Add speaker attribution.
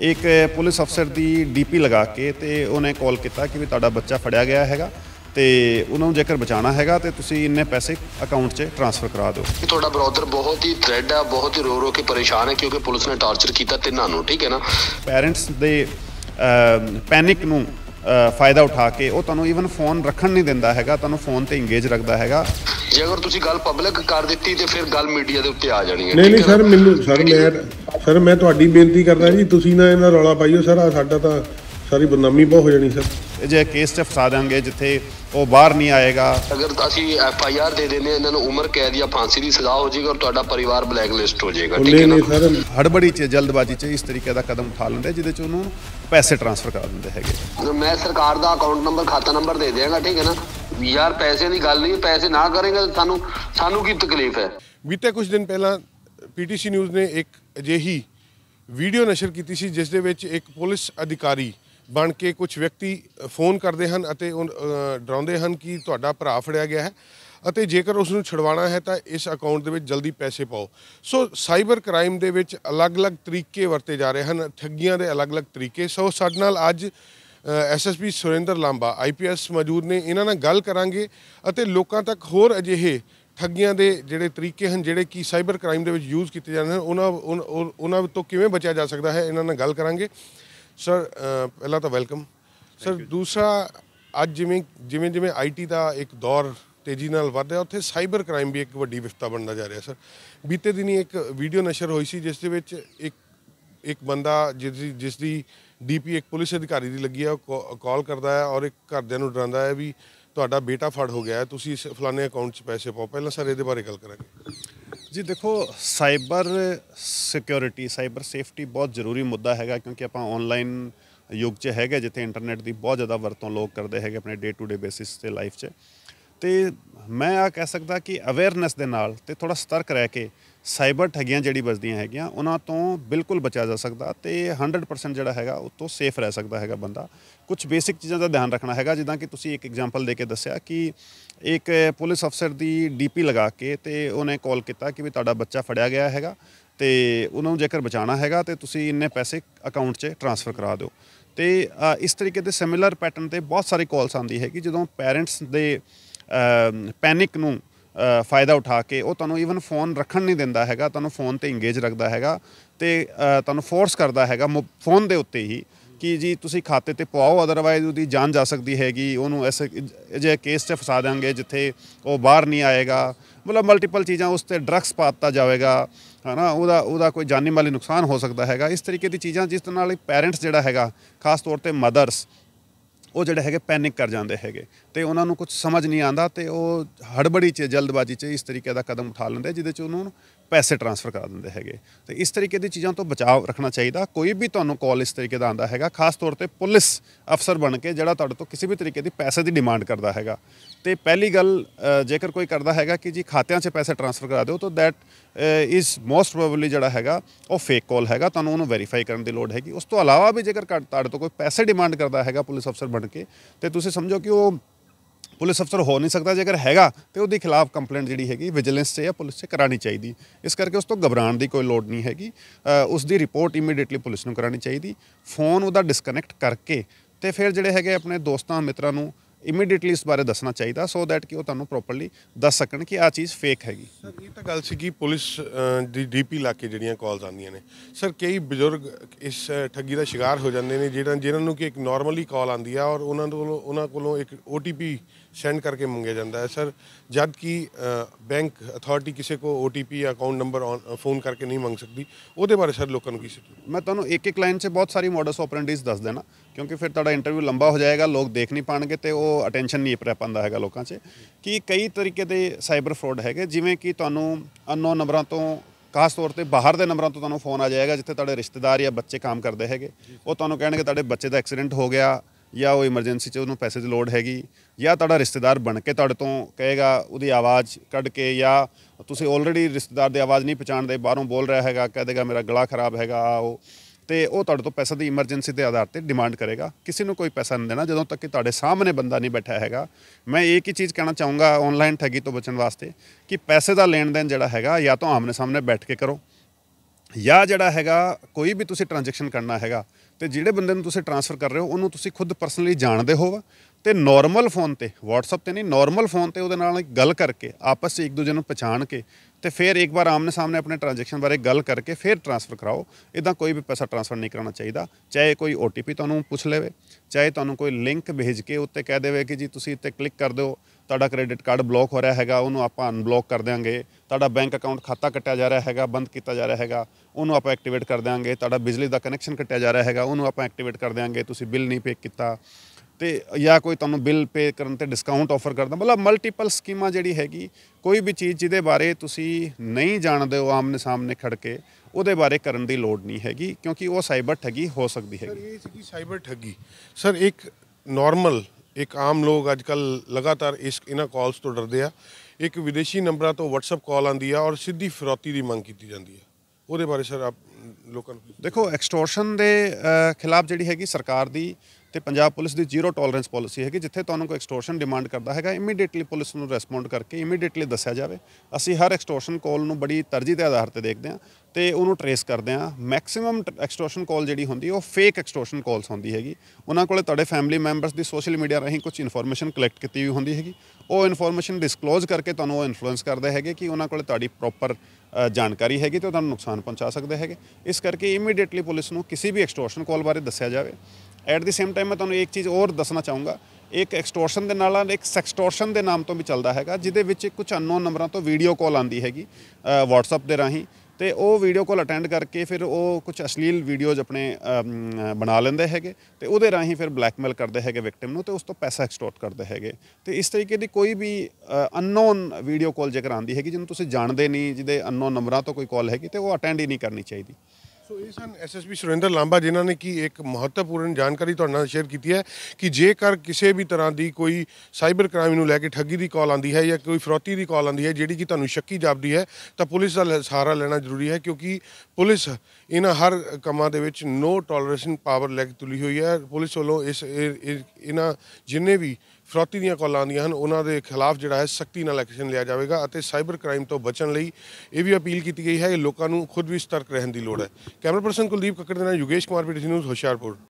Speaker 1: एक पुलिस अफसर की डीपी लगा के ते उन्हें कॉल किया कि भी तुहाडा बच्चा फड़िया गया हैगा ते उन्होंने जेकर बचाना हैगा ते तुसी इन्ने पैसे अकाउंट 'च ट्रांसफर करा दो।
Speaker 2: ਤੁਹਾਡਾ ਬ੍ਰਦਰ ਬਹੁਤ ਹੀ ਥ੍ਰੈਡ ਹੈ, ਬਹੁਤ ਹੀ ਰੋ ਕੇ ਪਰੇਸ਼ਾਨ ਹੈ ਕਿਉਂਕਿ ਪੁਲਿਸ ਨੇ ਟਾਰਚਰ ਕੀਤਾ ਤਿੰਨਾਂ ਨੂੰ, ਠੀਕ ਹੈ ਨਾ।
Speaker 1: पेरेंट्स दे पैनिक ਨੂੰ फायदा उठा के वो तुहानूं ईवन फोन रखण नहीं दिंदा हैगा, तुहानूं फोन ते इंगेज रखदा हैगा।
Speaker 2: ਜੇ ਅਗਰ ਤੁਸੀਂ ਗੱਲ ਪਬਲਿਕ ਕਰ ਦਿੱਤੀ ਤੇ ਫਿਰ ਗੱਲ ਮੀਡੀਆ ਦੇ ਉੱਤੇ ਆ ਜਾਣੀ ਹੈ।
Speaker 3: ਨਹੀਂ ਸਰ, ਮੈਨੂੰ ਸਰ ਮੈਂ ਤੁਹਾਡੀ ਬੇਨਤੀ ਕਰਦਾ ਜੀ, ਤੁਸੀਂ ਨਾ ਇਹਨਾਂ ਰੌਲਾ ਪਾਈਓ ਸਰ, ਸਾਡਾ ਤਾਂ ਸਾਰੀ ਬਦਨਾਮੀ ਬਹੁਤ ਹੋ ਜਾਣੀ ਸਰ।
Speaker 1: ਜੇ ਕੇਸ 'ਚ ਫਸਾ ਦਾਂਗੇ ਜਿੱਥੇ ਉਹ ਬਾਹਰ ਨਹੀਂ ਆਏਗਾ।
Speaker 2: ਅਗਰ ਅਸੀਂ FIR ਦੇ ਦਿੰਦੇ ਇਹਨਾਂ ਨੂੰ ਉਮਰ ਕੈਦ ਜਾਂ ਫਾਂਸੀ ਦੀ ਸਜ਼ਾ ਹੋ ਜਾਏਗੀ ਔਰ ਤੁਹਾਡਾ ਪਰਿਵਾਰ ਬਲੈਕ ਲਿਸਟ ਹੋ ਜਾਏਗਾ, ਠੀਕ ਹੈ ਨਾ।
Speaker 3: ਸਰ
Speaker 1: ਹੜਬੜੀ 'ਚ ਜਲਦਬਾਜ਼ੀ 'ਚ ਇਸ ਤਰੀਕੇ ਦਾ ਕਦਮ ਉਠਾ ਲੈਂਦੇ ਜਿਹਦੇ 'ਚ ਉਹਨੂੰ ਪੈਸੇ ਟ੍ਰਾਂਸਫਰ ਕਰ ਦਿੰਦੇ ਹੈਗੇ।
Speaker 2: ਮੈਂ ਸਰਕਾਰ ਦਾ ਅਕਾਊਂਟ ਨੰਬਰ ਖਾਤਾ ਨੰਬਰ ਦੇ ਦਿਆਂਗਾ, ਠੀਕ ਹੈ ਨਾ। ਯਾਰ ਪੈਸੇ ਦੀ ਗੱਲ ਨਹੀਂ, ਪੈਸੇ ਨਾ ਕਰੇਗਾ ਤਾਂ ਸਾਨੂੰ ਕੀ ਤਕਲੀਫ ਹੈ।
Speaker 3: ਬੀਤੇ ਕੁਝ ਦਿਨ ਪਹਿਲਾਂ PTC ਨਿਊਜ਼ ਨੇ ਇੱਕ ਅਜਿਹੀ ਵੀਡੀਓ ਨਸ਼ਰ ਕੀਤੀ ਸੀ ਜਿਸ ਦੇ ਵਿੱਚ ਇੱਕ ਪੁਲਿਸ ਅਧਿਕਾਰੀ ਬਣ ਕੇ ਕੁਝ ਵਿਅਕਤੀ ਫੋਨ ਕਰਦੇ ਹਨ ਅਤੇ ਡਰਾਉਂਦੇ ਹਨ ਕਿ ਤੁਹਾਡਾ ਭਰਾ ਫੜਿਆ ਗਿਆ ਹੈ ਅਤੇ ਜੇਕਰ ਉਸ ਨੂੰ ਛੁਡਵਾਉਣਾ ਹੈ ਤਾਂ ਇਸ ਅਕਾਊਂਟ ਦੇ ਵਿੱਚ ਜਲਦੀ ਪੈਸੇ ਪਾਓ। ਸੋ ਸਾਈਬਰ ਕ੍ਰਾਈਮ ਦੇ ਵਿੱਚ ਅਲੱਗ-ਅਲੱਗ ਤਰੀਕੇ ਵਰਤੇ ਜਾ ਰਹੇ ਹਨ, ਠੱਗੀਆਂ ਦੇ ਅਲੱਗ-ਅਲੱਗ ਤਰੀਕੇ। ਸੋ ਸਾਡੇ ਨਾਲ ਅੱਜ SSP ਸੁਰਿੰਦਰ ਲਾਂਬਾ IPS ਮੌਜੂਦ ਨੇ, ਇਹਨਾਂ ਨਾਲ ਗੱਲ ਕਰਾਂਗੇ ਅਤੇ ਲੋਕਾਂ ਤੱਕ ਹੋਰ ਅਜਿਹੇ ਠੱਗੀਆਂ ਦੇ ਜਿਹੜੇ ਤਰੀਕੇ ਹਨ ਜਿਹੜੇ ਕਿ ਸਾਈਬਰ ਕ੍ਰਾਈਮ ਦੇ ਵਿੱਚ ਯੂਜ਼ ਕੀਤੇ ਜਾਂਦੇ ਹਨ ਉਹਨਾਂ ਤੋਂ ਕਿਵੇਂ ਬਚਿਆ ਜਾ ਸਕਦਾ ਹੈ, ਇਹਨਾਂ ਨਾਲ ਗੱਲ ਕਰਾਂਗੇ। ਸਰ ਪਹਿਲਾਂ ਤਾਂ ਵੈਲਕਮ ਸਰ। ਦੂਸਰਾ, ਅੱਜ ਜਿਵੇਂ IT ਦਾ ਇੱਕ ਦੌਰ ਤੇਜ਼ੀ ਨਾਲ ਵੱਧ ਰਿਹਾ, ਉੱਥੇ ਸਾਈਬਰ ਕ੍ਰਾਈਮ ਵੀ ਇੱਕ ਵੱਡੀ ਵਿਫਤਾ ਬਣਦਾ ਜਾ ਰਿਹਾ। ਸਰ ਬੀਤੇ ਦਿਨੀ ਇੱਕ ਵੀਡੀਓ ਨਸ਼ਰ ਹੋਈ ਸੀ ਜਿਸ ਦੇ ਵਿੱਚ ਇੱਕ ਬੰਦਾ ਜਿਸ ਦੀ DP ਇੱਕ ਪੁਲਿਸ ਅਧਿਕਾਰੀ ਦੀ ਲੱਗੀ ਹੈ, ਉਹ ਕਾਲ ਕਰਦਾ ਹੈ ਔਰ ਇੱਕ ਘਰਦਿਆਂ ਨੂੰ ਡਰਾਉਂਦਾ ਹੈ ਵੀ ਤੁਹਾਡਾ ਬੇਟਾ ਫੜ ਹੋ ਗਿਆ ਹੈ, ਤੁਸੀਂ ਇਸ ਫਲਾਣੇ ਅਕਾਊਂਟ 'ਚ ਪੈਸੇ ਪਾਓ। ਪਹਿਲਾਂ ਸਰ ਇਹਦੇ ਬਾਰੇ ਗੱਲ ਕਰਾਂਗੇ
Speaker 1: ਜੀ। ਦੇਖੋ, ਸਾਈਬਰ ਸਿਕਿਉਰਿਟੀ, ਸਾਈਬਰ ਸੇਫਟੀ ਬਹੁਤ ਜ਼ਰੂਰੀ ਮੁੱਦਾ ਹੈਗਾ ਕਿਉਂਕਿ ਆਪਾਂ ਔਨਲਾਈਨ ਯੁੱਗ 'ਚ ਹੈਗੇ ਜਿੱਥੇ ਇੰਟਰਨੈਟ ਦੀ ਬਹੁਤ ਜ਼ਿਆਦਾ ਵਰਤੋਂ ਲੋਕ ਕਰਦੇ ਹੈਗੇ ਆਪਣੇ ਡੇ ਟੂ ਡੇ ਬੇਸਿਸ 'ਤੇ ਲਾਈਫ 'ਚ। ਅਤੇ ਮੈਂ ਆ ਕਹਿ ਸਕਦਾ ਕਿ ਅਵੇਅਰਨੈਸ ਦੇ ਨਾਲ ਅਤੇ ਥੋੜ੍ਹਾ ਸਤਰਕ ਰਹਿ ਕੇ ਸਾਈਬਰ ਠੱਗੀਆਂ ਜਿਹੜੀ ਵੱਜਦੀਆਂ ਹੈਗੀਆਂ ਉਹਨਾਂ ਤੋਂ ਬਿਲਕੁਲ ਬਚਿਆ ਜਾ ਸਕਦਾ ਅਤੇ 100% ਜਿਹੜਾ ਹੈਗਾ ਉਹ ਤੋਂ ਸੇਫ ਰਹਿ ਸਕਦਾ ਹੈਗਾ ਬੰਦਾ। ਕੁਛ ਬੇਸਿਕ ਚੀਜ਼ਾਂ ਦਾ ਧਿਆਨ ਰੱਖਣਾ ਹੈਗਾ, ਜਿੱਦਾਂ ਕਿ ਤੁਸੀਂ ਇੱਕ ਐਗਜ਼ਾਮਪਲ ਦੇ ਕੇ ਦੱਸਿਆ ਕਿ ਇੱਕ ਪੁਲਿਸ ਅਫਸਰ ਦੀ DP ਲਗਾ ਕੇ ਤੇ ਉਹਨੇ ਕਾਲ ਕੀਤਾ ਕਿ ਵੀ ਤੁਹਾਡਾ ਬੱਚਾ ਫੜਿਆ ਗਿਆ ਹੈਗਾ ਅਤੇ ਉਹਨੂੰ ਜੇਕਰ ਬਚਾਉਣਾ ਹੈਗਾ ਤਾਂ ਤੁਸੀਂ ਇੰਨੇ ਪੈਸੇ ਅਕਾਊਂਟ 'ਚ ਟ੍ਰਾਂਸਫਰ ਕਰਾ ਦਿਓ। ਅਤੇ ਇਸ ਤਰੀਕੇ ਦੇ ਸਿਮਿਲਰ ਪੈਟਰਨ 'ਤੇ ਬਹੁਤ ਸਾਰੀ ਕਾਲਸ ਆਉਂਦੀ ਹੈਗੀ ਜਦੋਂ ਪੈਰੈਂਟਸ ਦੇ ਪੈਨਿਕ ਨੂੰ फायदा उठा के वो तुहानूं ईवन फोन रखण नहीं दिंदा हैगा, तुहानूं फोन ते इंगेज रखदा हैगा ते तुहानूं फोर्स करदा हैगा फोन दे उत्ते ही कि जी तुसीं खाते ते पवाओ, अदरवाइज उहदी जान जा सकदी हैगी, उहनूं ऐसे जे केस 'च फसा देंगे जिथे वो बाहर नहीं आएगा। मतलब मल्टीपल चीज़ां उस ते ड्रग्स पा दित्ता जाएगा, है ना, उहदा कोई जानी माली नुकसान हो सकता हैगा। इस तरीके दी चीज़ां जिस नाल पेरेंट्स जिहड़ा हैगा खास तौर ते मदर्स ਉਹ ਜਿਹੜੇ ਹੈਗੇ ਪੈਨਿਕ ਕਰ ਜਾਂਦੇ ਹੈਗੇ ਅਤੇ ਉਹਨਾਂ ਨੂੰ ਕੁਛ ਸਮਝ ਨਹੀਂ ਆਉਂਦਾ ਅਤੇ ਉਹ ਹੜਬੜੀ 'ਚ ਜਲਦਬਾਜ਼ੀ 'ਚ ਇਸ ਤਰੀਕੇ ਦਾ ਕਦਮ ਉਠਾ ਲੈਂਦੇ ਜਿਹਦੇ 'ਚ ਉਹਨੂੰ ਪੈਸੇ ਟ੍ਰਾਂਸਫਰ ਕਰਾ ਦਿੰਦੇ ਹੈਗੇ। ਅਤੇ ਇਸ ਤਰੀਕੇ ਦੀ ਚੀਜ਼ਾਂ ਤੋਂ ਬਚਾਅ ਰੱਖਣਾ ਚਾਹੀਦਾ। ਕੋਈ ਵੀ ਤੁਹਾਨੂੰ ਕਾਲ ਇਸ ਤਰੀਕੇ ਦਾ ਆਉਂਦਾ ਹੈਗਾ, ਖਾਸ ਤੌਰ 'ਤੇ ਪੁਲਿਸ ਅਫਸਰ ਬਣ ਕੇ ਜਿਹੜਾ ਤੁਹਾਡੇ ਤੋਂ ਕਿਸੇ ਵੀ ਤਰੀਕੇ ਦੀ ਪੈਸੇ ਦੀ ਡਿਮਾਂਡ ਕਰਦਾ ਹੈਗਾ, ਅਤੇ ਪਹਿਲੀ ਗੱਲ ਜੇਕਰ ਕੋਈ ਕਰਦਾ ਹੈਗਾ ਕਿ ਜੀ ਖਾਤਿਆਂ 'ਚ ਪੈਸੇ ਟ੍ਰਾਂਸਫਰ ਕਰਾ ਦਿਓ ਤਾਂ ਦੈਟ ਇਜ਼ ਮੋਸਟ ਪ੍ਰੋਬੇਬਲੀ ਜਿਹੜਾ ਹੈਗਾ ਉਹ ਫੇਕ ਕਾਲ ਹੈਗਾ, ਤੁਹਾਨੂੰ ਉਹਨੂੰ ਵੈਰੀਫਾਈ ਕਰਨ ਦੀ ਲੋੜ ਹੈਗੀ। ਉਸ ਤੋਂ ਇਲਾਵਾ ਵੀ ਜੇਕਰ ਤੁਹਾਡੇ ਤੋਂ ਕੋਈ ਪੈਸੇ ਡਿਮਾਂਡ ਕਰਦਾ ਹੈਗਾ ਪੁਲਿਸ ਅਫਸਰ ਬਣ ਕੇ, ਅਤੇ ਤੁਸੀਂ ਸਮਝੋ ਕਿ ਉਹ ਪੁਲਿਸ ਅਫਸਰ ਹੋ ਨਹੀਂ ਸਕਦਾ। ਜੇਕਰ ਹੈਗਾ ਤਾਂ ਉਹਦੇ ਖਿਲਾਫ ਕੰਪਲੇਂਟ ਜਿਹੜੀ ਹੈਗੀ ਵਿਜੀਲੈਂਸ 'ਚ ਜਾਂ ਪੁਲਿਸ 'ਚ ਕਰਾਉਣੀ ਚਾਹੀਦੀ। ਇਸ ਕਰਕੇ ਉਸ ਤੋਂ ਘਬਰਾਉਣ ਦੀ ਕੋਈ ਲੋੜ ਨਹੀਂ ਹੈਗੀ, ਉਸ ਦੀ ਰਿਪੋਰਟ ਇਮੀਡੀਏਟਲੀ ਪੁਲਿਸ ਨੂੰ ਕਰਾਉਣੀ ਚਾਹੀਦੀ। ਫੋਨ ਉਹਦਾ ਡਿਸਕਨੈਕਟ ਕਰਕੇ ਅਤੇ ਫਿਰ ਜਿਹੜੇ ਹੈਗੇ ਆਪਣੇ ਦੋਸਤਾਂ ਮਿੱਤਰਾਂ ਨੂੰ ਇਮੀਡੀਏਟਲੀ ਇਸ ਬਾਰੇ ਦੱਸਣਾ ਚਾਹੀਦਾ ਸੋ ਦੈਟ ਕਿ ਉਹ ਤੁਹਾਨੂੰ ਪ੍ਰੋਪਰਲੀ ਦੱਸ ਸਕਣ ਕਿ ਆਹ ਚੀਜ਼ ਫੇਕ ਹੈਗੀ।
Speaker 3: ਸਰ ਇਹ ਤਾਂ ਗੱਲ ਸੀ ਕਿ ਪੁਲਿਸ ਦੀ DP ਲਾ ਕੇ ਜਿਹੜੀਆਂ ਕਾਲਸ ਆਉਂਦੀਆਂ ਨੇ, ਸਰ ਕਈ ਬਜ਼ੁਰਗ ਇਸ ਠੱਗੀ ਦਾ ਸ਼ਿਕਾਰ ਹੋ ਜਾਂਦੇ ਨੇ ਜਿਹਨਾਂ ਨੂੰ ਕਿ ਇੱਕ ਨੋਰਮਲੀ ਕਾਲ ਆਉਂਦੀ ਆ ਔਰ ਉਹਨਾਂ ਕੋਲੋਂ ਇੱਕ OTP ਸੈਂਡ ਕਰਕੇ ਮੰਗਿਆ ਜਾਂਦਾ ਹੈ। ਸਰ ਜਦ ਕਿ ਬੈਂਕ ਅਥਾਰਟੀ ਕਿਸੇ ਕੋ OTP ਜਾਂ ਅਕਾਊਂਟ ਨੰਬਰ ਫੋਨ ਕਰਕੇ ਨਹੀਂ ਮੰਗ ਸਕਦੀ, ਉਹਦੇ ਬਾਰੇ ਸਰ ਲੋਕਾਂ ਨੂੰ ਕੀ ਸਿੱਖਿਆ?
Speaker 1: ਮੈਂ ਤੁਹਾਨੂੰ ਇੱਕ ਲਾਈਨ 'ਚ ਬਹੁਤ ਸਾਰੀ ਮੋਡਸ ਓਪਰੈਂਡੀਜ਼ ਦੱਸ ਦੇਣਾ ਕਿਉਂਕਿ ਫਿਰ ਤੁਹਾਡਾ ਇੰਟਰਵਿਊ ਲੰਬਾ ਹੋ ਜਾਏਗਾ, ਲੋਕ ਦੇਖ ਨਹੀਂ ਪਾਉਣਗੇ ਅਤੇ ਉਹ ਅਟੈਂਸ਼ਨ ਨਹੀਂ ਰਹਿ ਪਾਉਂਦਾ ਹੈਗਾ ਲੋਕਾਂ 'ਚ ਕਿ ਕਈ ਤਰੀਕੇ ਦੇ ਸਾਈਬਰ ਫਰੋਡ ਹੈਗੇ। ਜਿਵੇਂ ਕਿ ਤੁਹਾਨੂੰ ਅਨਨੋਨ ਨੰਬਰਾਂ ਤੋਂ, ਖਾਸ ਤੌਰ 'ਤੇ ਬਾਹਰ ਦੇ ਨੰਬਰਾਂ ਤੋਂ ਤੁਹਾਨੂੰ ਫੋਨ ਆ ਜਾਏਗਾ ਜਿੱਥੇ ਤੁਹਾਡੇ ਰਿਸ਼ਤੇਦਾਰ ਜਾਂ ਬੱਚੇ ਕੰਮ ਕਰਦੇ ਹੈਗੇ। ਉਹ ਤੁਹਾਨੂੰ ਕਹਿਣਗੇ ਤੁਹਾਡੇ ਬੱਚੇ ਦਾ ਐਕਸੀਡੈਂਟ ਹੋ ਗਿਆ ਜਾਂ ਉਹ ਐਮਰਜੈਂਸੀ 'ਚ ਉਹਨੂੰ ਪੈਸੇ ਦੀ ਲੋੜ ਹੈਗੀ, ਜਾਂ ਤੁਹਾਡਾ ਰਿਸ਼ਤੇਦਾਰ ਬਣ ਕੇ ਤੁਹਾਡੇ ਤੋਂ ਕਹੇਗਾ ਉਹਦੀ ਆਵਾਜ਼ ਕੱਢ ਕੇ, ਜਾਂ ਤੁਸੀਂ ਆਲਰੇਡੀ ਰਿਸ਼ਤੇਦਾਰ ਦੀ ਆਵਾਜ਼ ਨਹੀਂ ਪਛਾਣਦੇ, ਬਾਹਰੋਂ ਬੋਲ ਰਿਹਾ ਹੈਗਾ, ਕਹਿ ਦੇਗਾ ਮੇਰਾ ਗਲਾ ਖਰਾਬ ਹੈਗਾ ਉਹ, ਅਤੇ ਉਹ ਤੁਹਾਡੇ ਤੋਂ ਪੈਸੇ ਦੀ ਐਮਰਜੈਂਸੀ ਦੇ ਆਧਾਰ 'ਤੇ ਡਿਮਾਂਡ ਕਰੇਗਾ। ਕਿਸੇ ਨੂੰ ਕੋਈ ਪੈਸਾ ਨਹੀਂ ਦੇਣਾ ਜਦੋਂ ਤੱਕ ਕਿ ਤੁਹਾਡੇ ਸਾਹਮਣੇ ਬੰਦਾ ਨਹੀਂ ਬੈਠਾ ਹੈਗਾ। ਮੈਂ ਇੱਕ ਹੀ ਚੀਜ਼ ਕਹਿਣਾ ਚਾਹੂੰਗਾ ਔਨਲਾਈਨ ਠੱਗੀ ਤੋਂ ਬਚਣ ਵਾਸਤੇ ਕਿ ਪੈਸੇ ਦਾ ਲੈਣ ਦੇਣ ਜਿਹੜਾ ਹੈਗਾ ਜਾਂ ਤਾਂ ਆਮਨੇ ਸਾਹਮਣੇ ਬੈਠ ਕੇ ਕਰੋ, ਜਾਂ ਜਿਹੜਾ ਹੈਗਾ ਕੋਈ ਵੀ ਤੁਸੀਂ ਟ੍ਰਾਂਜੈਕਸ਼ਨ ਕਰਨਾ ਹੈਗਾ ਤੇ ਜਿਹੜੇ ਬੰਦੇ ਨੂੰ ਤੁਸੀਂ ਟ੍ਰਾਂਸਫਰ ਕਰ ਰਹੇ ਹੋ ਉਹਨੂੰ ਤੁਸੀਂ ਖੁਦ ਪਰਸਨਲੀ ਜਾਣਦੇ ਹੋ ਤੇ ਨਾਰਮਲ ਫੋਨ ਤੇ WhatsApp ਤੇ ਨਹੀਂ ਨਾਰਮਲ ਫੋਨ ਤੇ ਉਹਦੇ ਨਾਲ ਗੱਲ ਕਰਕੇ ਆਪਸ 'ਚ ਇੱਕ ਦੂਜੇ ਨੂੰ ਪਛਾਣ ਕੇ ਤੇ ਫਿਰ ਇੱਕ ਵਾਰ ਆਮਨੇ ਸਾਹਮਣੇ ਆਪਣੇ ਟ੍ਰਾਂਜੈਕਸ਼ਨ ਬਾਰੇ ਗੱਲ ਕਰਕੇ ਫਿਰ ਟ੍ਰਾਂਸਫਰ ਕਰਾਓ। ਇੱਦਾਂ ਕੋਈ ਵੀ ਪੈਸਾ ਟ੍ਰਾਂਸਫਰ ਨਹੀਂ ਕਰਨਾ ਚਾਹੀਦਾ, ਚਾਹੇ ਕੋਈ OTP ਤੁਹਾਨੂੰ ਪੁੱਛ ਲਵੇ, ਚਾਹੇ ਤੁਹਾਨੂੰ ਕੋਈ ਲਿੰਕ ਭੇਜ ਕੇ ਉੱਤੇ ਕਹਿ ਦੇਵੇ ਕਿ ਜੀ ਤੁਸੀਂ ਇੱਥੇ ਕਲਿੱਕ ਕਰ ਦਿਓ, ਤੁਹਾਡਾ ਕ੍ਰੈਡਿਟ ਕਾਰਡ ਬਲੌਕ ਹੋ ਰਿਹਾ ਹੈਗਾ, ਉਹਨੂੰ ਆਪਾਂ ਅਨਬਲੌਕ ਕਰ ਦਿਆਂਗੇ, ਤੁਹਾਡਾ ਬੈਂਕ ਅਕਾਊਂਟ ਖਾਤਾ ਕੱਟਿਆ ਜਾ ਰਿਹਾ ਹੈਗਾ, ਬੰਦ ਕੀਤਾ ਜਾ ਰਿਹਾ ਹੈਗਾ, ਉਹਨੂੰ ਆਪਾਂ ਐਕਟੀਵੇਟ ਕਰ ਦਿਆਂਗੇ, ਤੁਹਾਡਾ ਬਿਜਲੀ ਦਾ ਕਨੈਕਸ਼ਨ ਕੱਟਿਆ ਜਾ ਰਿਹਾ ਹੈਗਾ, ਉਹਨੂੰ ਆਪਾਂ ਐਕਟੀਵੇਟ ਕਰ ਦਿਆਂਗੇ, ਤੁਸੀਂ ਬਿੱਲ ਨਹੀਂ ਪੇ ਕੀਤਾ ਤੇ ਜਾਂ ਕੋਈ ਤੁਹਾਨੂੰ ਬਿੱਲ ਪੇ ਕਰਨ ਤੇ ਡਿਸਕਾਊਂਟ ਆਫਰ ਕਰਦਾ। ਮਤਲਬ ਮਲਟੀਪਲ ਸਕੀਮਾਂ ਜਿਹੜੀ ਹੈਗੀ, ਕੋਈ ਵੀ ਚੀਜ਼ ਜਿਹਦੇ ਬਾਰੇ ਤੁਸੀਂ ਨਹੀਂ ਜਾਣਦੇ ਹੋ ਆਮਨੇ ਸਾਹਮਣੇ ਖੜ ਕੇ, ਉਹਦੇ ਬਾਰੇ ਕਰਨ ਦੀ ਲੋੜ ਨਹੀਂ ਹੈਗੀ, ਕਿਉਂਕਿ ਉਹ ਸਾਈਬਰ ਠੱਗੀ ਹੋ ਸਕਦੀ ਹੈਗੀ।
Speaker 3: ਸਰ ਇਹ ਸੀ ਸਾਈਬਰ ਠੱਗੀ। ਸਰ ਇੱਕ ਨਾਰਮਲ ਇੱਕ ਆਮ ਲੋਕ ਅੱਜ ਕੱਲ੍ਹ ਲਗਾਤਾਰ ਇਹਨਾਂ ਕਾਲਸ ਤੋਂ ਡਰਦੇ ਆ। ਇੱਕ ਵਿਦੇਸ਼ੀ ਨੰਬਰਾਂ ਤੋਂ WhatsApp ਕਾਲ ਆਉਂਦੀ ਆ ਔਰ ਸਿੱਧੀ ਫਿਰੌਤੀ ਦੀ ਮੰਗ ਕੀਤੀ ਜਾਂਦੀ ਹੈ, ਉਹਦੇ ਬਾਰੇ ਸਰ ਆਪ ਲੋਕਾਂ ਨੂੰ
Speaker 1: ਦੇਖੋ, ਐਕਸਟੋਰਸ਼ਨ ਦੇ ਖਿਲਾਫ ਜਿਹੜੀ ਹੈਗੀ ਸਰਕਾਰ ਦੀ ਤੇ ਪੰਜਾਬ ਪੁਲਿਸ ਦੀ ਜ਼ੀਰੋ ਟੋਲਰੈਂਸ ਪਾਲਿਸੀ ਹੈਗੀ। ਜਿੱਥੇ ਤੁਹਾਨੂੰ ਕੋਈ ਐਕਸਟੋਰਸ਼ਨ ਡਿਮਾਂਡ ਕਰਦਾ ਹੈਗਾ, ਇਮੀਡੀਏਟਲੀ ਪੁਲਿਸ ਨੂੰ ਰਿਸਪੌਂਡ ਕਰਕੇ ਇਮੀਡੀਏਟਲੀ ਦੱਸਿਆ ਜਾਵੇ। ਅਸੀਂ ਹਰ ਐਕਸਟੋਰਸ਼ਨ ਕਾਲ ਨੂੰ ਬੜੀ ਤਰਜੀਹ ਦੇ ਆਧਾਰ ਤੇ ਦੇਖਦੇ ਹਾਂ ਤੇ ਉਹਨੂੰ ਟਰੇਸ ਕਰਦੇ ਹਾਂ। ਮੈਕਸਿਮਮ ਐਕਸਟੋਰਸ਼ਨ ਕਾਲ ਜਿਹੜੀ ਹੁੰਦੀ ਉਹ ਫੇਕ ਐਕਸਟੋਰਸ਼ਨ ਕਾਲਸ ਹੁੰਦੀ ਹੈਗੀ। ਉਹਨਾਂ ਕੋਲੇ ਤੁਹਾਡੇ ਫੈਮਿਲੀ ਮੈਂਬਰਸ ਦੀ ਸੋਸ਼ਲ ਮੀਡੀਆ ਰਾਹੀਂ ਕੁਝ ਇਨਫੋਰਮੇਸ਼ਨ ਕਲੈਕਟ ਕੀਤੀ ਹੋਈ ਹੁੰਦੀ ਹੈਗੀ। ਉਹ ਇਨਫੋਰਮੇਸ਼ਨ ਡਿਸਕਲੋਜ਼ ਕਰਕੇ ਤੁਹਾਨੂੰ ਉਹ ਇਨਫਲੂਐਂਸ ਕਰਦੇ ਹੈਗੇ ਕਿ ਉਹਨਾਂ ਕੋਲੇ ਤੁਹਾਡੀ ਪ੍ਰੋਪਰ ਜਾਣਕਾਰੀ ਹੈਗੀ ਤੇ ਉਹ ਤੁਹਾਨੂੰ ਨੁਕਸਾਨ ਪਹੁੰਚਾ ਸਕਦੇ ਹੈਗੇ। ਇਸ ਕਰਕੇ ਇਮੀਡੀਏਟਲੀ ਪੁਲਿਸ ਨੂੰ ਕਿਸੇ ਵੀ ਐਕਸਟੋਰਸ਼ਨ ਕਾਲ ਬਾਰੇ ਦੱਸਿਆ ਜਾਵੇ। ਐਟ ਦੀ ਸੇਮ ਟਾਈਮ ਮੈਂ ਤੁਹਾਨੂੰ ਇੱਕ ਚੀਜ਼ ਹੋਰ ਦੱਸਣਾ ਚਾਹੂੰਗਾ, ਇੱਕ ਐਕਸਟੋਰਸ਼ਨ ਦੇ ਨਾਲ ਇੱਕ ਸੈਕਸਟੋਰਸ਼ਨ ਦੇ ਨਾਮ ਤੋਂ ਵੀ ਚੱਲਦਾ ਹੈਗਾ, ਜਿਹਦੇ ਵਿੱਚ ਕੁਝ ਅਨਨੋਨ ਨੰਬਰਾਂ ਤੋਂ ਵੀਡੀਓ ਕਾਲ ਆਉਂਦੀ ਹੈਗੀ WhatsApp ਦੇ ਰਾਹੀਂ, ਤੇ ਉਹ ਵੀਡੀਓ ਕਾਲ ਅਟੈਂਡ ਕਰਕੇ ਫਿਰ ਉਹ ਕੁਝ ਅਸ਼ਲੀਲ ਵੀਡੀਓਜ਼ ਆਪਣੇ ਬਣਾ ਲੈਂਦੇ ਹੈਗੇ ਤੇ ਉਹਦੇ ਰਾਹੀਂ ਫਿਰ ਬਲੈਕਮੇਲ ਕਰਦੇ ਹੈਗੇ ਵਿਕਟਿਮ ਨੂੰ ਤੇ ਉਸ ਤੋਂ ਪੈਸਾ ਐਕਸਟੋਰਟ ਕਰਦੇ ਹੈਗੇ। ਤੇ ਇਸ ਤਰੀਕੇ ਦੀ ਕੋਈ ਵੀ ਅਨਨੋਨ ਵੀਡੀਓ ਕਾਲ ਜੇਕਰ ਆਉਂਦੀ ਹੈਗੀ ਜਿਹਨੂੰ ਤੁਸੀਂ ਜਾਣਦੇ ਨਹੀਂ, ਜਿਹਦੇ ਅਨਨੋਨ ਨੰਬਰਾਂ ਤੋਂ ਕੋਈ ਕਾਲ ਹੈਗੀ, ਤੇ ਉਹ ਅਟੈਂਡ ਹੀ ਨਹੀਂ ਕਰਨੀ ਚਾਹੀਦੀ।
Speaker 3: ਸੋ ਇਹ ਸਨ SSP ਸੁਰਿੰਦਰ ਲਾਂਬਾ, ਜਿਨ੍ਹਾਂ ਨੇ ਕਿ ਇੱਕ ਮਹੱਤਵਪੂਰਨ ਜਾਣਕਾਰੀ ਤੁਹਾਡੇ ਨਾਲ ਸ਼ੇਅਰ ਕੀਤੀ ਹੈ ਕਿ ਜੇਕਰ ਕਿਸੇ ਵੀ ਤਰ੍ਹਾਂ ਦੀ ਕੋਈ ਸਾਈਬਰ ਕ੍ਰਾਈਮ ਨੂੰ ਲੈ ਕੇ ਠੱਗੀ ਦੀ ਕਾਲ ਆਉਂਦੀ ਹੈ ਜਾਂ ਕੋਈ ਫਰੌਤੀ ਦੀ ਕਾਲ ਆਉਂਦੀ ਹੈ ਜਿਹੜੀ ਕਿ ਤੁਹਾਨੂੰ ਸ਼ੱਕੀ ਜਾਪਦੀ ਹੈ, ਤਾਂ ਪੁਲਿਸ ਦਾ ਸਹਾਰਾ ਲੈਣਾ ਜ਼ਰੂਰੀ ਹੈ, ਕਿਉਂਕਿ ਪੁਲਿਸ ਇਹਨਾਂ ਹਰ ਕੰਮਾਂ ਦੇ ਵਿੱਚ ਨੋ ਟੋਲਰੇਸ਼ਨ ਪਾਵਰ ਲੈ ਕੇ ਤੁਲੀ ਹੋਈ ਹੈ। ਪੁਲਿਸ ਵੱਲੋਂ ਇਹਨਾਂ ਜਿੰਨੇ ਵੀ ਫਰੌਤੀ ਦੀਆਂ ਕਾਲਾਂ ਆਉਂਦੀਆਂ ਹਨ ਉਹਨਾਂ ਦੇ ਖਿਲਾਫ ਜਿਹੜਾ ਹੈ ਸਖਤੀ ਨਾਲ ਐਕਸ਼ਨ ਲਿਆ ਜਾਵੇਗਾ ਅਤੇ ਸਾਈਬਰ ਕ੍ਰਾਈਮ ਤੋਂ ਬਚਣ ਲਈ ਇਹ ਵੀ ਅਪੀਲ ਕੀਤੀ ਗਈ ਹੈ ਕਿ ਲੋਕਾਂ ਨੂੰ ਖੁਦ ਵੀ ਸਤਰਕ ਰਹਿਣ ਦੀ ਲੋੜ ਹੈ। ਕੈਮਰਾ ਪਰਸਨ ਕੁਲਦੀਪ ਕੱਕੜ ਦੇ ਨਾਲ ਯੋਗੇਸ਼ ਕੁਮਾਰ, PTC ਨਿਊਜ਼, ਹੁਸ਼ਿਆਰਪੁਰ।